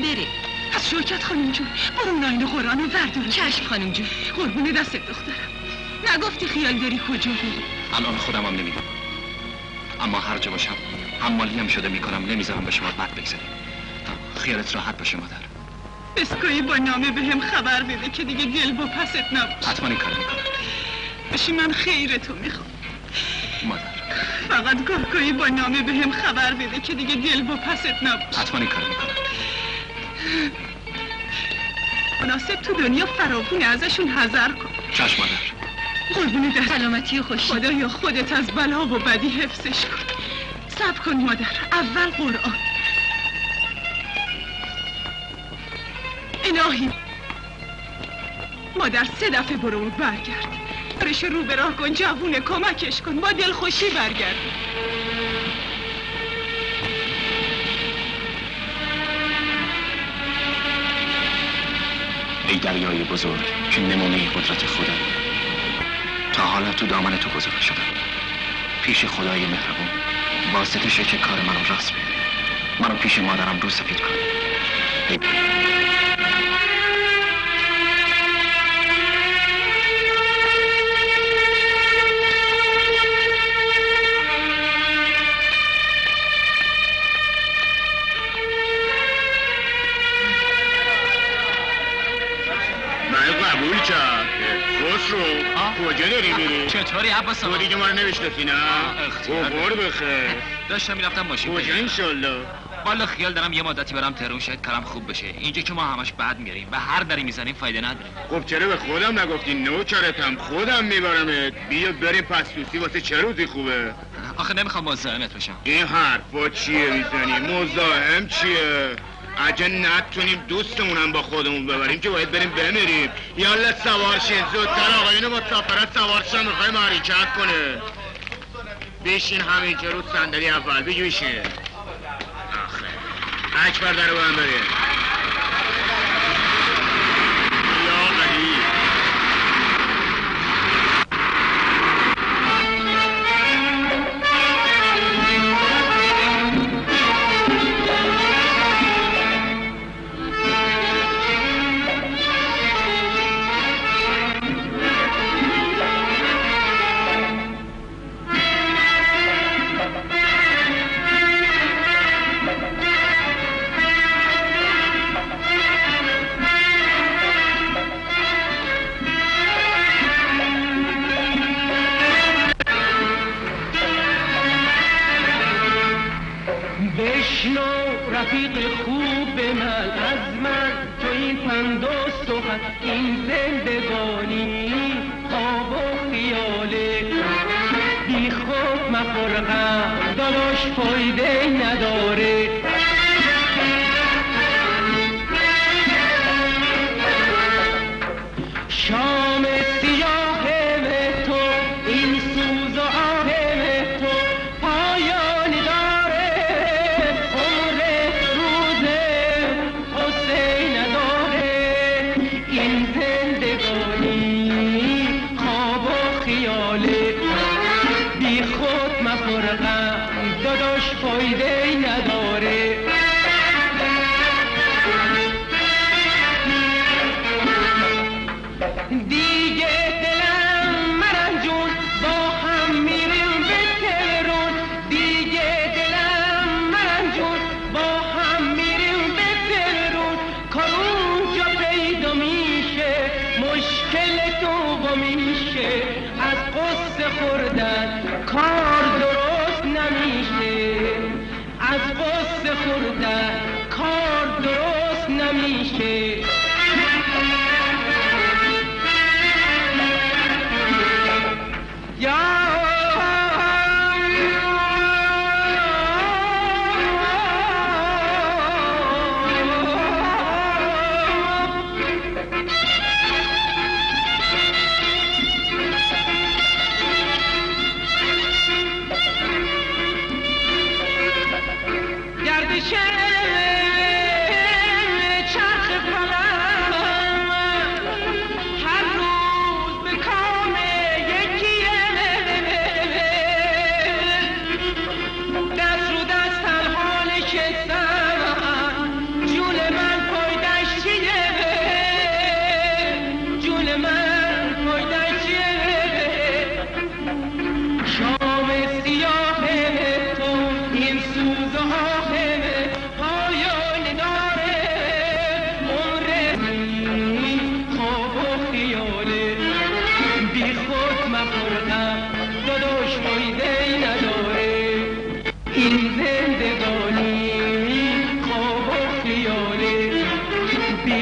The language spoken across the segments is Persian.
بره. از شوکت خانم جون برو اون آینه قرآن رو برداره. چشم خانم جون. قربون دست دخترم. نگفتی خیال داری کجا بری؟ الان خودم هم نمیدونم، اما هر جا باشم حمالی هم شده میکنم، نمیذارم به شما بد بگذاریم. خیالت راحت باشه مادر. اسکایی با نامه به هم خبر بده که دیگه دل با پست نباشه. حتما این کار میکنم. بشی من خیرتو میخوام مادر. فقط گاهگاهی با نامه به هم خبر بده که دیگه دل با پست نباشه. حتما این کار میکنم. مناسب تو دنیا فراوونه، ازشون حذر کن. چشم مادر. قربون در سلامتی و خوشی. خدایا خودت از بلا و بدی حفظش کن. صبر کن مادر، اول قرآن. الهی مادر 3 دفعه برو اون برگرد، برش رو به راه کن، جوونه کمکش کن، با دلخوشی برگرد. ای دریای بزرگ که نمونه قدرت خدایی، تا حالا تو دامن تو گذاشته شدم، پیش خدای مهربون واسطه که کار منو راست بیاره، منو پیش مادرم رو سفید کن. قبول کرد. خسرو کجا داری میری؟ چطوری عباس آقا؟ تو دیگه ما رو نمیشناسی نه؟ عمر بخیر. داشتم میرفتم ماشین کجا انشالله؟ والا خیال دارم یه مدتی برم تهران، شاید کارم خوب بشه. اینجا که ما همش بعد میاریم و هر دری میزنیم فایده نداره. خب چرا به خودم نگفتی؟ نوکرتم، خودم میبرمت. بیا بریم پستوسی، واسه چه روزی خوبه؟ آخه نمیخوام مزاحمت بشم. این حرفا چیه میزنی؟ مزاحم چیه؟ اگه نتونیم دوستمونم با خودمون ببریم که باید بریم بمیریم. یالا سوار شین، زودتر آقایون مسافرت سوار شن، میخوایم حرکت کنه. بشین همینجا رو صندلی اول، بگی بشین. آخه اکبر در رو هم بریم. یا علی رفیق خوب من، از من تو این پند و صحبت، این زندگانی خواب و خیاله، بی خود مخور غم داداش فایده نداره. شام سیاه تو این سوز و آه تو پایان داره، عمر روز حسین نداره. این زندگانی خواب و خیاله، بی خود مخور غم داداش فایده نداره. دیگه دلم مرنجون با هم میریم به تهران، دیگه دلم مرنجون با هم میریم به تهران. کار اونجا پیدا میشه، مشکل تو میشه، از قصه خوردن کار درست نمیشه، از قصه خوردن کار درست نمیشه. گردش چرخ فلک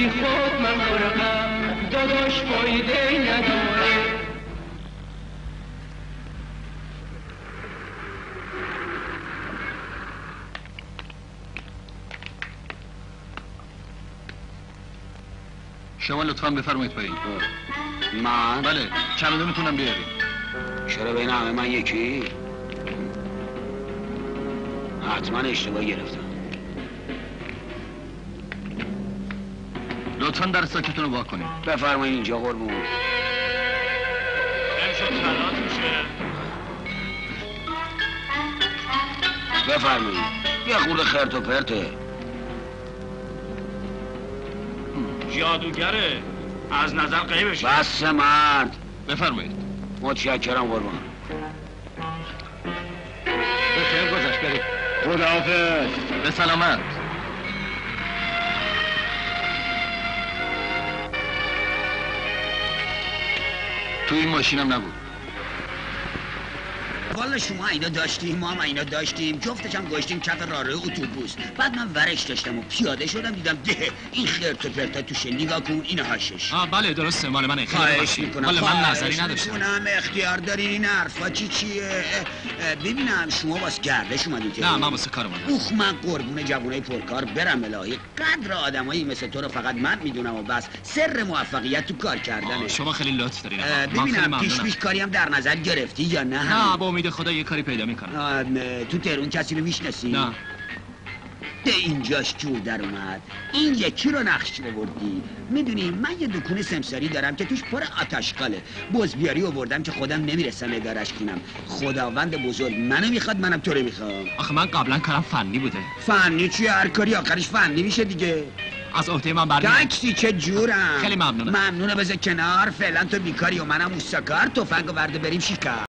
بی خود مخور غم داداش فایده نداره. شما لطفاً بفرمایید پایین. من؟ بله، چمدون میتونم بیاریم. چرا بین همه من یکی؟ حتما اشتباه گرفتم. لطفاً در ساکتون رو وا کنید. بفرمایید اینجا قربون. امشب خلاص میشه. بفرمایید. یه خورده خرت و پرته. جادوگره، از نظر غیبش. بس مرد. بفرمایید. متشکرم قربان. به خیر گذشت، برید. خداحافظ. به سلامت. تو این ماشینم نبود. والا شما اینا داشتیم، ما هم اینا داشتیم، جفتش هم گذاشتیم کف راهروی اتوبوس. بعد من ورش داشتم و پیاده شدم دیدم ده این خرت و پرتا توشه، نگاه کن این هاشش. بله درسته، مال من. خواهش میکنم. ولی من نظری نداشتم. میکنم اختیار دارین این حرفا چیه؟ ببینم شما واسه گردش اومدی که؟ نه من واسه کار اومدم. اوخ من قربون جوونای پرکار برم الهی. قدر آدمایی مثل تو رو فقط من میدونم و بس. سر موفقیت تو کار کردنه. شما خیلی لطف دارین. ببینم پیش کاری هم در نظر گرفتی یا نه؟ نه با امید خدا یه کاری پیدا میکنم. تو تهرون کسی رو میشناسی؟ نه. ده اینجاش جور در اومد. این یکی رو نقش آوردی. میدونی من یه دکون سمساری دارم که توش پر آتشکاله. بزبیاری آوردم که خودم نمیرسم ادارش کنم. خداوند بزرگ منو میخواد، منم تو رو میخوام. آخه من قبلا کارم فنی بوده. فنی چیه؟ هر کاری آخرش فنی میشه دیگه. از عهده من برمیاد. تاکسی چه جورم. خیلی ممنونم. ممنونه، بذار کنار. فعلا تو بیکاری و منم اوستاکار. تفنگو ورده بریم شکار.